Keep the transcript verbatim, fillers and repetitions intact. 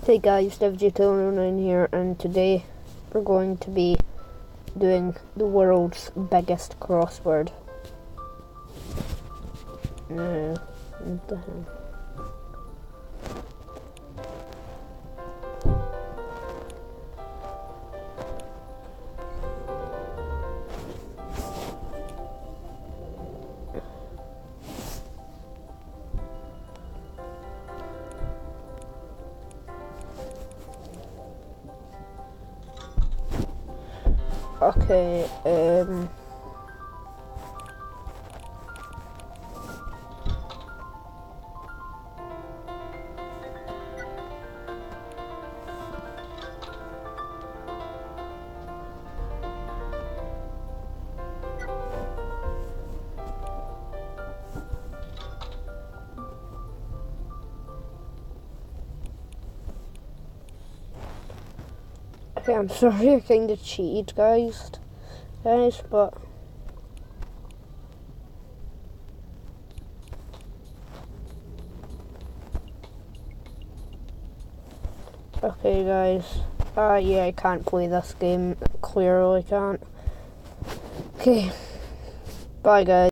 Hey guys, Dev J two oh nine here, and today we're going to be doing the world's biggest crossword. Uh, what the hell? Okay, um... Okay, I'm sorry I kinda cheated, guys, guys, but... Okay, guys, uh, yeah, I can't play this game, clearly can't. Okay, bye, guys.